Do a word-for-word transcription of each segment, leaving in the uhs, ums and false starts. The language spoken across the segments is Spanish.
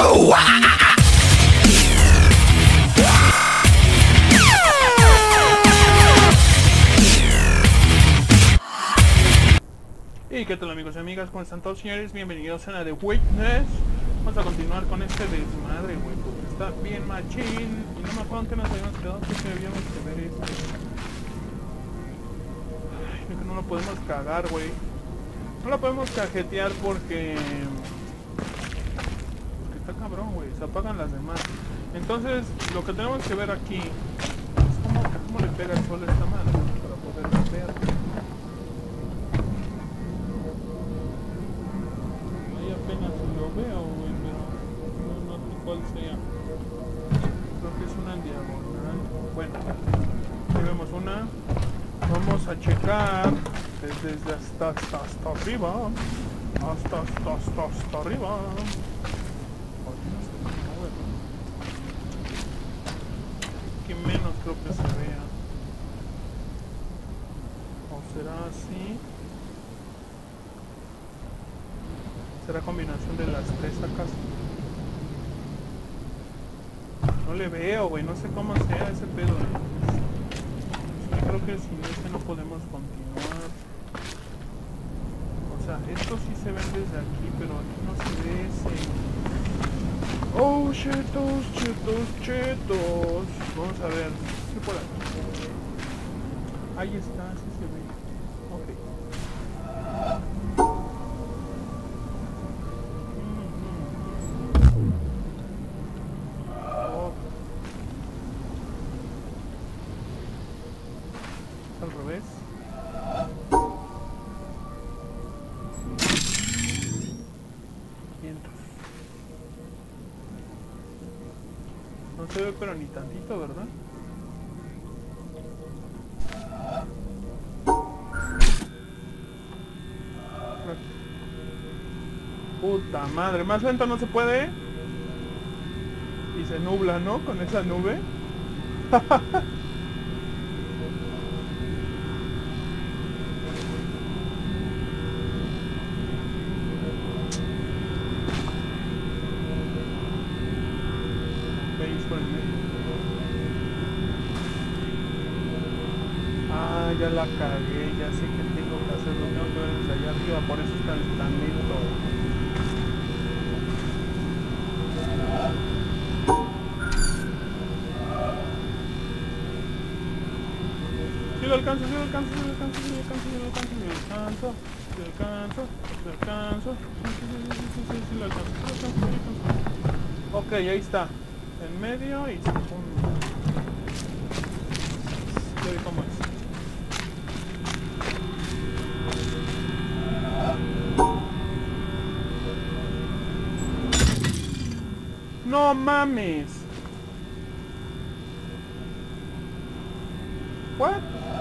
Oh, ah. Y qué tal, amigos y amigas, ¿cómo están todos, señores? Bienvenidos a la de Witness. Vamos a continuar con este desmadre, güey, porque está bien machín. Y no me acuerdo en qué nos habíamos quedado, porque habíamos que ver esto. Ay, es que no lo podemos cagar, güey. No lo podemos cajetear porque... porque está cabrón, güey, se apagan las demás. Entonces, lo que tenemos que ver aquí es cómo, cómo le pega el sol a esta madre, ¿no? Para poder ver. Apenas lo veo, güey, pero no, no sé cuál sea. Creo que es una diagonal. Bueno, aquí vemos una. Vamos a checar desde, desde hasta, hasta, hasta arriba. Hasta, hasta, hasta, hasta arriba. Aquí menos creo que se vea. ¿O será así? Será combinación de las tres acá. No le veo, güey, no sé cómo sea ese pedo, eh. Yo creo que sin este no podemos continuar. O sea, esto sí se ven desde aquí, pero aquí no se ve ese. Oh, chetos, chetos, chetos. Vamos a ver, ¿qué por aquí? Ahí está, sí se ve. Ok. Al revés. quinientos. No se ve pero ni tantito, ¿verdad? Puta madre, más lento no se puede. Y se nubla, ¿no? Con esa nube. Por el medio. Ah, ya la cagué, ya sé que tengo que hacerlo, tengo que ver desde allá arriba, por eso está tan lento. Sí lo alcanzo, sí lo alcanzo, sí lo alcanzo, sí lo alcanzo, sí lo alcanzo, sí lo alcanzo, sí lo alcanzo, sí lo alcanzo, sí, sí, sí, sí, sí, sí, sí lo alcanzo, sí lo alcanzo, sí lo alcanzo. Ok, ahí está. En medio y segundo. Ya vi cómo es. No mames. What?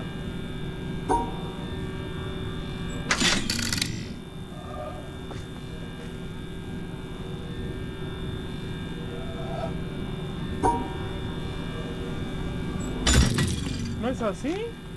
¿No es así?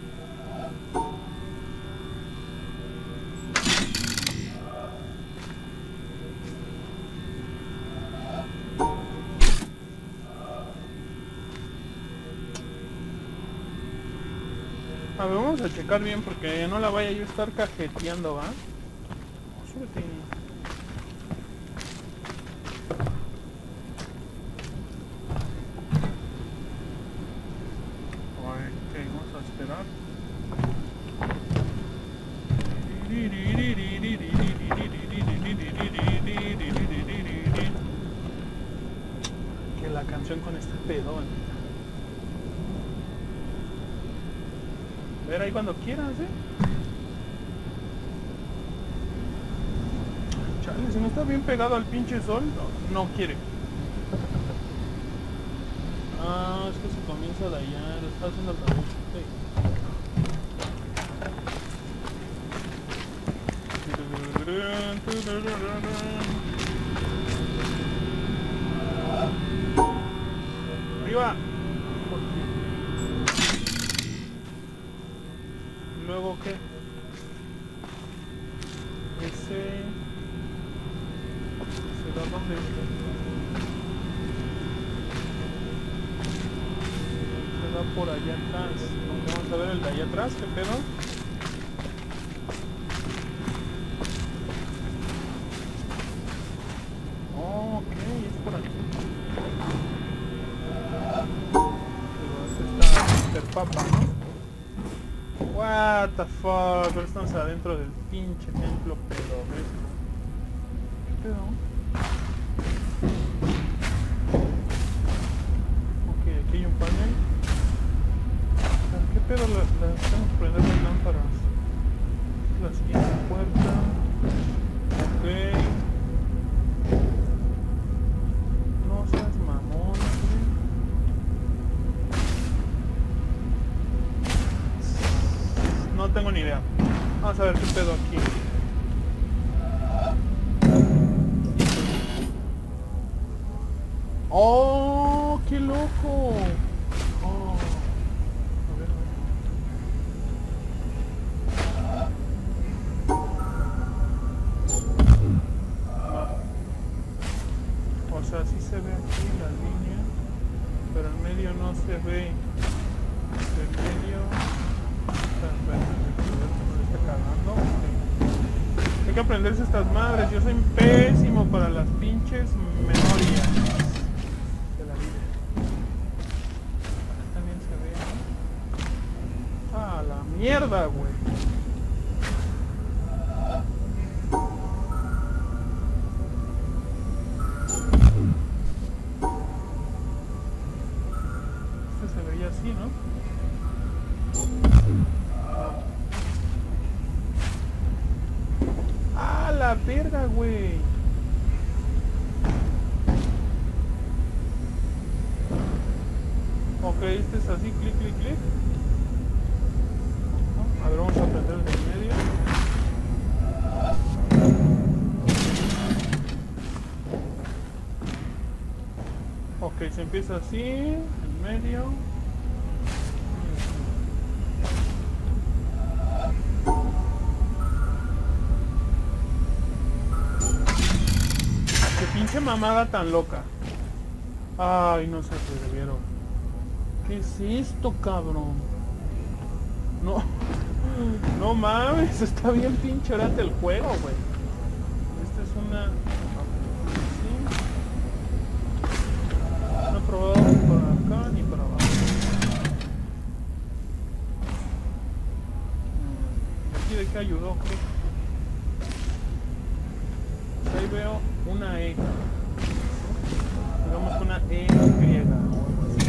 A ver, vamos a checar bien porque no la vaya yo a estar cajeteando, ¿va? Súbete. Ok, vamos a esperar. Que la canción con este pedón. A ver ahí cuando quieras, eh. Chale, si no está bien pegado al pinche sol, no, no quiere. Ah, es que se comienza a dañar, lo está haciendo al revés. Sí. Arriba. Luego qué? Ese... ¿Será dónde? está por allá atrás. Vamos a ver el de allá atrás, ¿qué pedo? Oh, ok, es por aquí. Pero este está mister Papa, ¿no? What the fuck, ahora estamos adentro del pinche templo pedorresco. ¿Qué pedo? Ok, aquí hay un panel. ¿Qué pedo? Las la, tenemos que prender las lámparas. La siguiente puerta. Ok. No seas mamón, güey. No tengo ni idea. Vamos a ver qué pedo aquí. ¡Oh! ¡Qué loco! Oh. A ver, no. O sea, sí se ve aquí la línea, pero en medio no se ve. En medio... Me está cagando. Hay que aprenderse estas madres. Yo soy pésimo para las pinches memorias de la vida. Acá también se ve, ¿no? Ah, la mierda, güey. Este se veía así, ¿no? La verga, güey. Ok, este es así, clic, clic, clic. A ver, vamos a prender el de en medio. Ok, se empieza así, en medio. Qué mamada tan loca. Ay, no se atrevieron. ¿Qué es esto, cabrón? No. No mames, está bien pinche orate el juego, güey. Esta es una... ¿Sí? No he probado para acá ni para abajo. ¿Aquí de qué ayudó? ¿Qué? Ahí veo una E. Digamos una E griega o algo así.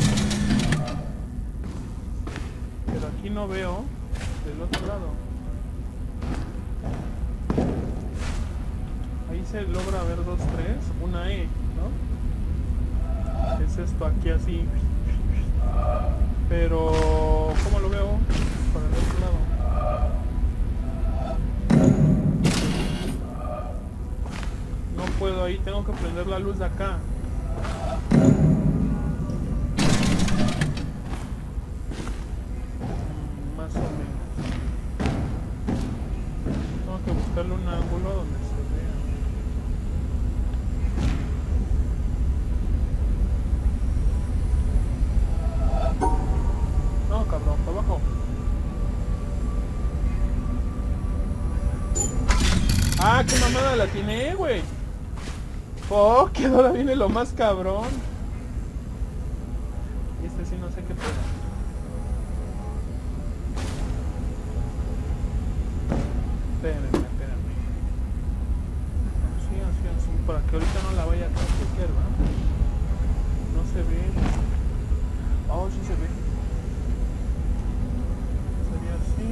Pero aquí no veo del otro lado. Ahí se logra ver dos, tres, una E, ¿no? Es esto aquí así. Pero ¿cómo lo veo? Para el otro lado. No puedo ahí, tengo que prender la luz de acá. Más o menos. Tengo que buscarle un ángulo donde se vea. No, cabrón, para abajo. Ah, qué mamada la tiene, güey. Oh, que ahora viene lo más cabrón. Este sí no sé qué pedo. Espérenme, espérenme. Así, así, así. Para que ahorita no la vaya a cachetear, ¿va? No se ve. Oh, sí se ve. Sería así.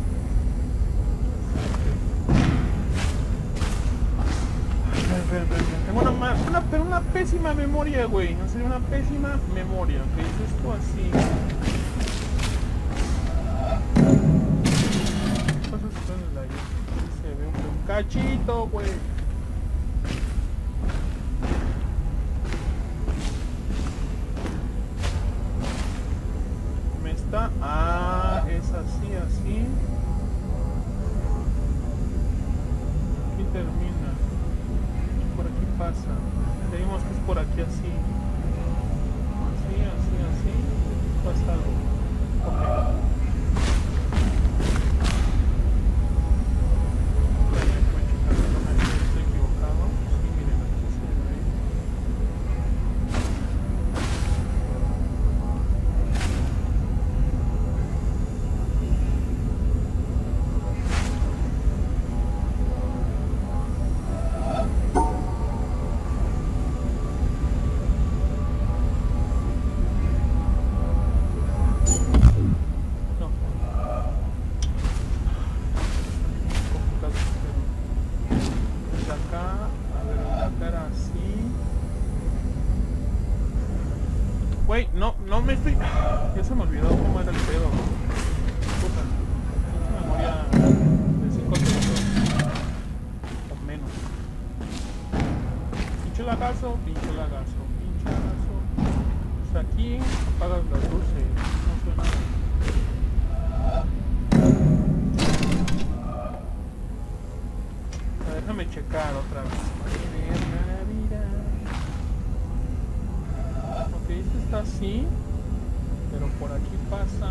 Tengo una, una, pero una pésima memoria, güey. No sería una pésima memoria. Ok, es esto así. ¿Qué pasa si está en el aire? Se ve un, un cachito, güey. Me está... Ah, es así, así. Aquí termina. Por aquí pasa. Seguimos que es por aquí así. Así, así, así. Pasa algo. Güey, no, no me estoy... Ya se me olvidó cómo era el pedo. Puta. Mucha memoria de cinco segundos. O menos. Pinche lagazo, pinche lagazo, pinche lagazo. Pues aquí apagas las luces. No suena. Déjame checar otra vez. Ok, este está así. Pero por aquí pasa.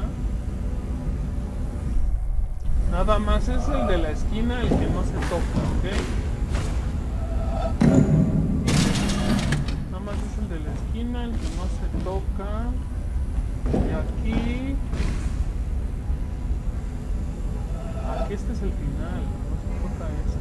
Nada más es el de la esquina el que no se toca, ¿ok? Nada más es el de la esquina el que no se toca. Y aquí... Aquí este es el final. No se toca esto.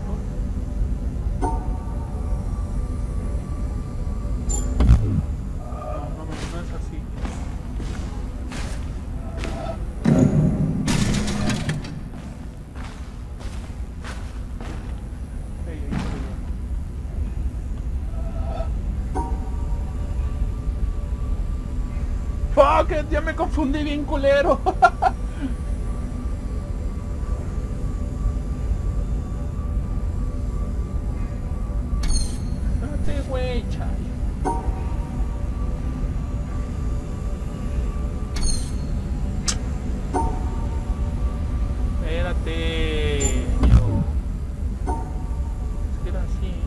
Fuck it, ya me confundí bien culero. Espérate, güey, chay. Espérate. Yo. Es que era así, ¿eh?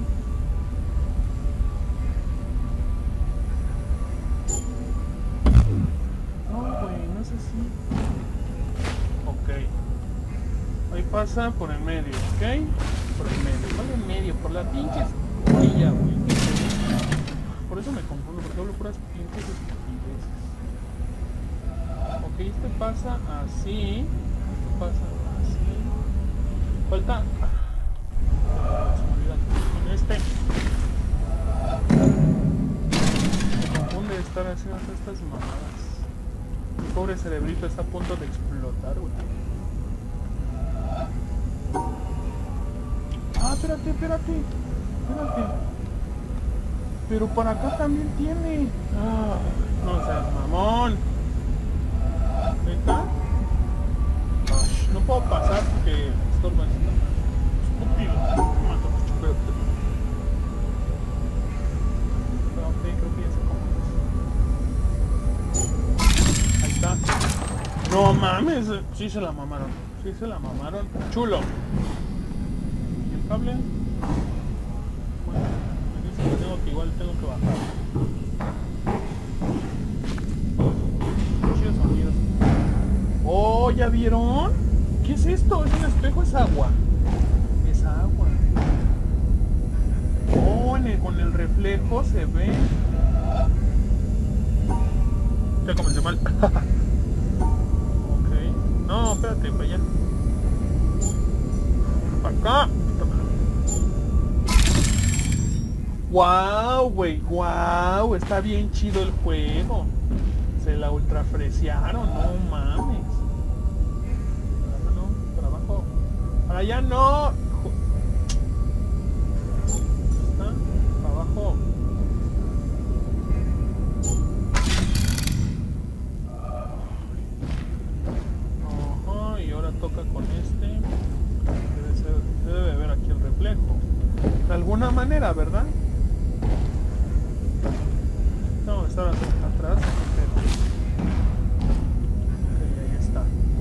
Pasa por el medio, ¿ok? Por el medio, no en medio, por la pinche orilla, güey. Por eso me confundo, porque hablo puras pinches estupideces. Ok, este pasa así. Este pasa así. Falta... Se me olvida. Con este. Me confunde estar haciendo estas mamadas. Mi pobre cerebrito está a punto de explotar, güey. Ah, espérate, espérate, espérate. Pero para acá también tiene. Ah, no seas mamón. ¿Neta? Ay, no puedo pasar porque estorba esto. Estúpido. Mato, espérate. Ok, creo que ya se come. Ahí está. No mames. Sí se la mamaron. Sí se la mamaron. Chulo. Cable. Bueno, me dice que tengo que igual tengo que bajar. Chidos sonidos. Oh, ¿ya vieron? ¿Qué es esto? ¿Es un espejo? ¿Es agua? Es agua. Oh, en el, con el reflejo se ve. Ya comencé mal. Ok. No, espérate, para allá. Para acá. Wow, güey, wow, está bien chido el juego. Se la ultrafreciaron, no mames. No, para abajo. Para allá no. ¿Está? Para abajo. Ajá, y ahora toca con este. Debe ser, debe ver aquí el reflejo. De alguna manera, ¿verdad? No, está atrás. Ok, ahí está.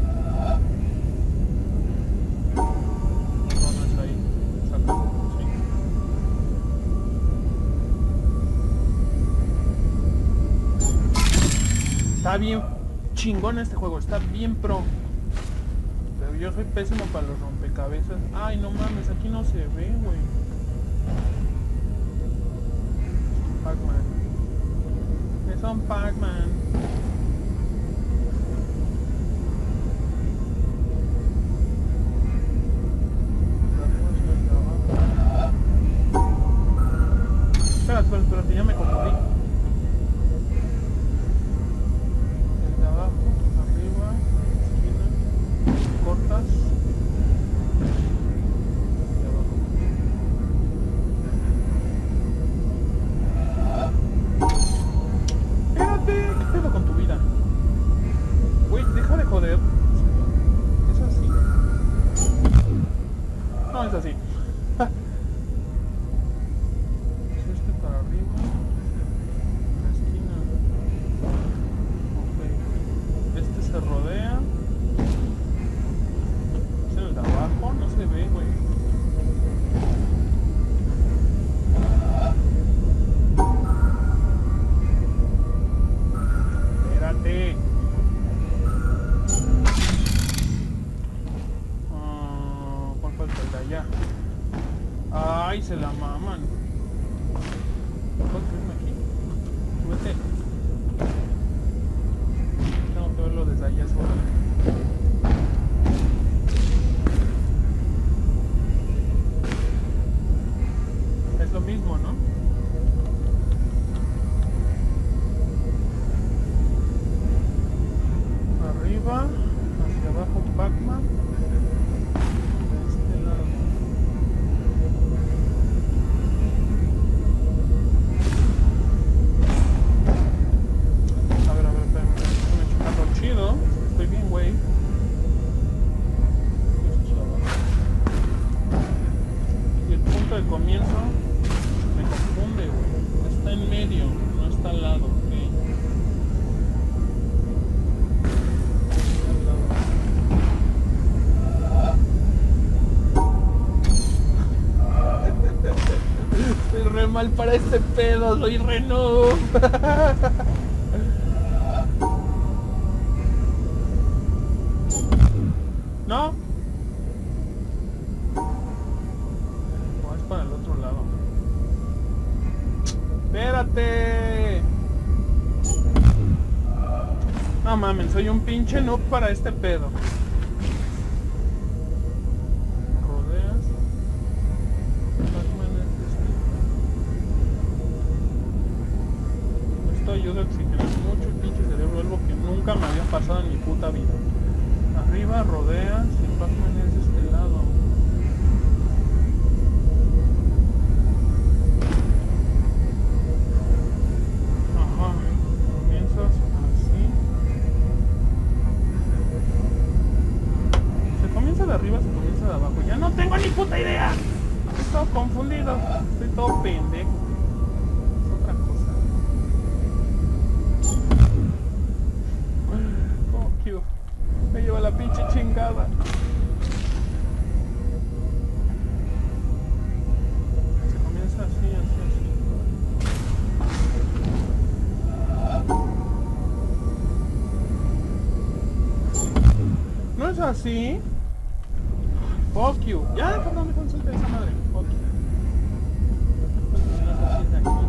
No, no está ahí. Exacto, sí. Está bien chingón este juego, está bien pro. Pero yo soy pésimo para los rompecabezas. Ay, no mames, aquí no se ve, güey. Pac-Man. Es un Pac-Man. Espérate, espérate, espérate, ya me confundí. El de abajo, arriba, esquina, cortas. De abajo. Espérate, ¿qué pedo? vete. Tengo que verlo desde allá solo. Es lo mismo, ¿no? Arriba, hacia abajo Pac-Man. De este lado. A ver, a ver, espera, espera. Estoy checando chido. Estoy bien, güey. Y el punto de comienzo me confunde, güey. Está en medio, no está al lado, ¿ok? Estoy re mal para este pedo, soy re noob. ¿No? No, es para el otro lado. ¡Espérate! No mames, soy un pinche noob para este pedo. Rodeas. Esto ayuda a oxigenar mucho el pinche cerebro, algo que nunca me había pasado en mi puta vida. Arriba rodeas y el Pac-Man es de este lado. Ajá. Comienzas así. ¿Se comienza de arriba o se comienza de abajo? Ya no tengo ni puta idea. Estoy todo confundido. Estoy todo pendejo. Es otra cosa. Oh, cute. Me lleva la pinche chingada. Se comienza así, así, así. ¿No es así? Fuck you. Ya, perdón, me consulta esa madre. Fuck you. No es así de aquí.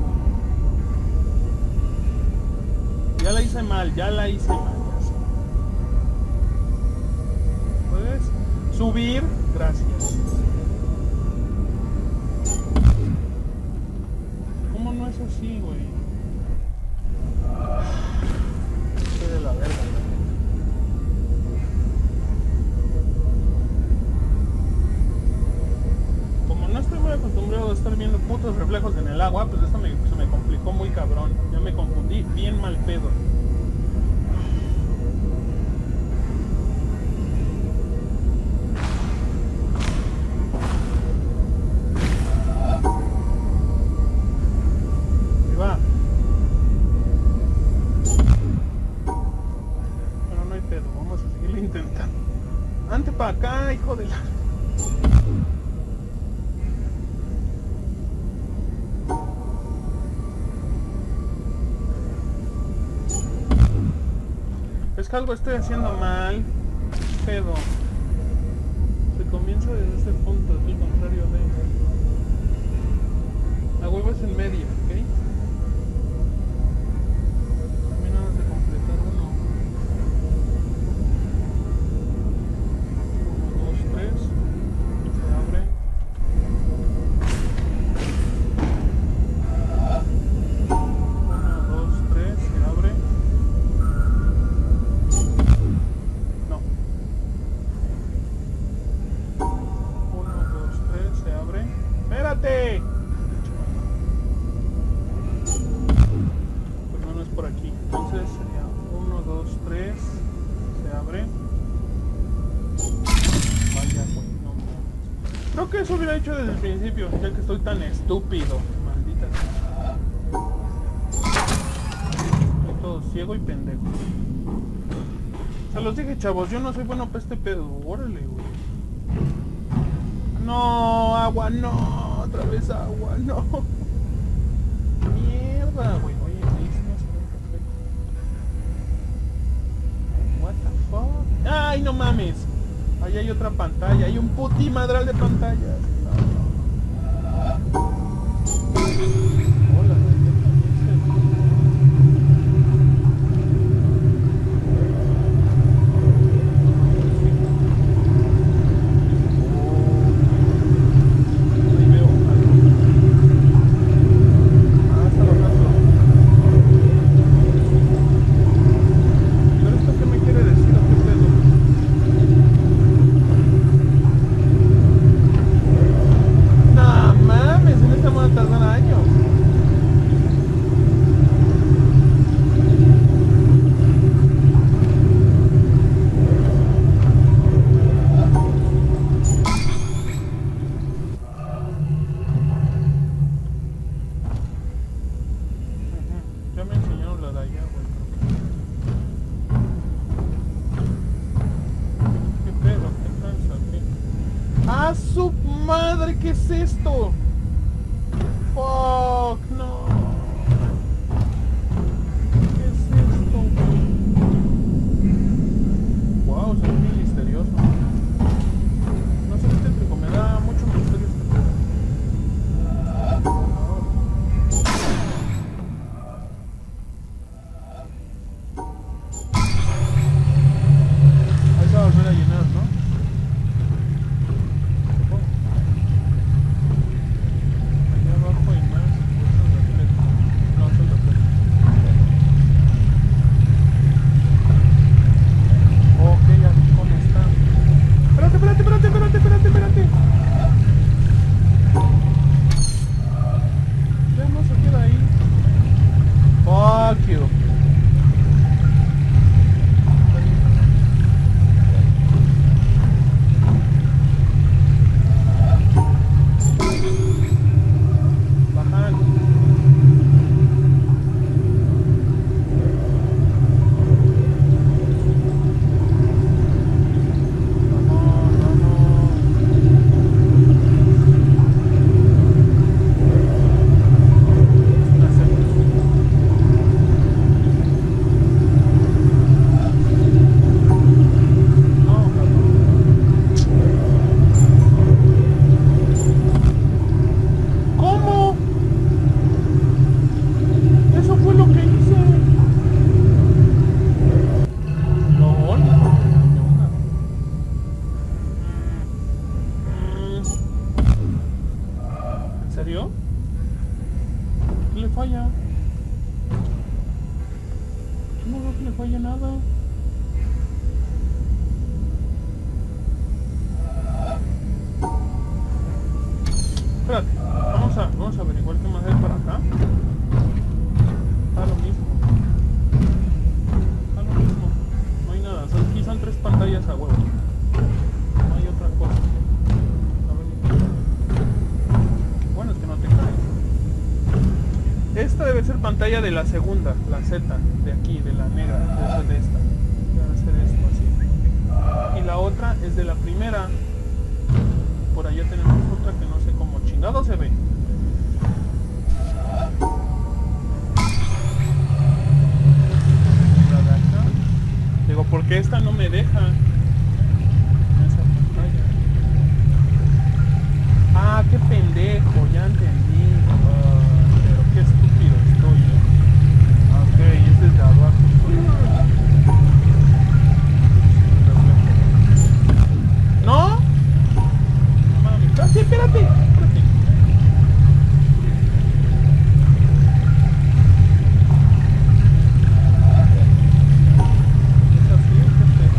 Ya la hice mal, ya la hice mal. Subir, gracias. ¿Cómo no es así, güey? Estoy de la verga, ¿no? Como no estoy muy acostumbrado a estar viendo putos reflejos en el agua, pues esto me, se me complicó muy cabrón. Ya me confundí bien mal pedo. Para acá, hijo de la... Es que algo estoy haciendo mal. Pedo. Se comienza desde este punto, es el contrario de... La hueva es en medio, ¿ok? Terminamos de completar uno. Creo que eso hubiera hecho desde el principio, ya que estoy tan estúpido. Maldita sea. Estoy todo ciego y pendejo. Se los dije, chavos, yo no soy bueno para este pedo. Órale, güey. No, agua, no. Otra vez agua, no. Mierda, güey. Oye, ahí sí no se ve perfecto. What the fuck. Ay, no mames. Ahí hay otra pantalla, hay un puti madral de pantallas. No, no. Hola, Ya me enseñaron la de allá, güey. ¿Qué pedo? ¿Qué tranza? ¿Qué? ¡Ah, su madre! ¿Qué es esto? ¡Fuck! ¡No! ¿Qué es esto, güey? Wow, se ve muy misterioso. No sé, este tétrico, me da mucho misterio este pedo. Ahí se va a volver a llenar, ¿no? Supongo. Allá abajo hay más. No, es el reflejo. Ok, ya vi cómo está. Espérate, espérate, espérate, espérate, espérate, espérate. Ya no se queda ahí. Fuck you. Bajando. Falla. No veo que le falle nada. Espérate, vamos a, vamos a averiguar qué más hay para acá. Está lo mismo. Está lo mismo. No hay nada. Son, aquí son tres pantallas a huevo. No hay otra cosa. A ver. Bueno, es que no te caes. Esta debe ser pantalla de la segunda, la Z, de aquí, de la negra, esa de esta. Debe ser esto así. Y la otra es de la primera. Por allá tenemos otra que no sé cómo chingado se ve. La de acá. Digo, ¿por qué esta no me deja? Esa pantalla. Ah, qué pendejo, ya entendí. Uh, pero qué estúpido estoy, ¿eh? Ok, es desde abajo. ¿No? Mami, espérate, espérate, espérate. ¿Es así o qué pedo?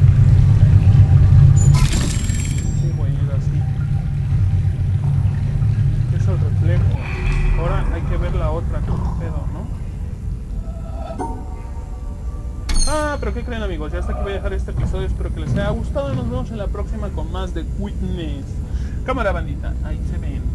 Sí, güey, es así. Es el reflejo. Ahora hay que ver la otra, qué pedo, ¿no? Ah, pero ¿qué creen, amigos? Ya hasta aquí voy a dejar este episodio. Espero que les haya gustado y nos vemos en la próxima con más de Witness. Cámara, bandita, ahí se ven.